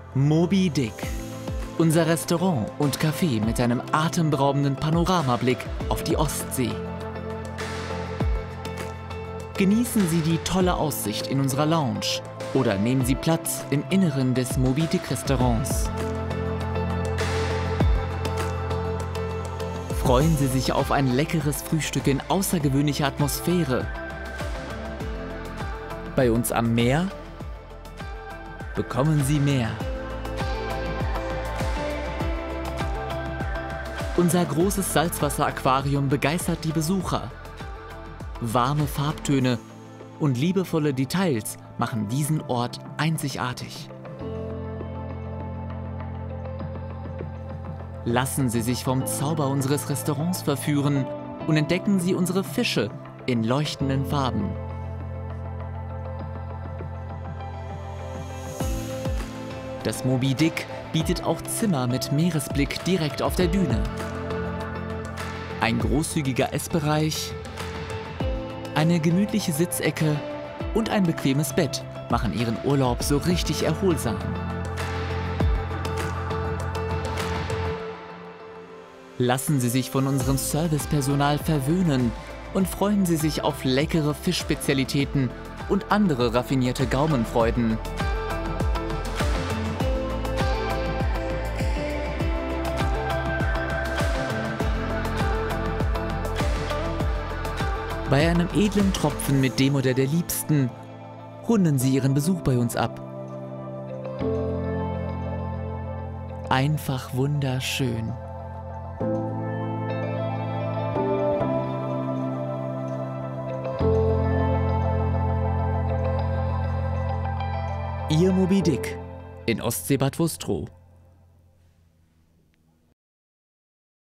Moby Dick. Unser Restaurant und Café mit einem atemberaubenden Panoramablick auf die Ostsee. Genießen Sie die tolle Aussicht in unserer Lounge oder nehmen Sie Platz im Inneren des Moby Dick Restaurants. Freuen Sie sich auf ein leckeres Frühstück in außergewöhnlicher Atmosphäre. Bei uns am Meer bekommen Sie mehr. Unser großes Salzwasser-Aquarium begeistert die Besucher. Warme Farbtöne und liebevolle Details machen diesen Ort einzigartig. Lassen Sie sich vom Zauber unseres Restaurants verführen und entdecken Sie unsere Fische in leuchtenden Farben. Das Moby Dick bietet auch Zimmer mit Meeresblick direkt auf der Düne. Ein großzügiger Essbereich, eine gemütliche Sitzecke und ein bequemes Bett machen Ihren Urlaub so richtig erholsam. Lassen Sie sich von unserem Servicepersonal verwöhnen und freuen Sie sich auf leckere Fischspezialitäten und andere raffinierte Gaumenfreuden. Bei einem edlen Tropfen mit dem oder der Liebsten runden Sie Ihren Besuch bei uns ab. Einfach wunderschön. Ihr Moby Dick in Ostseebad Wustrow.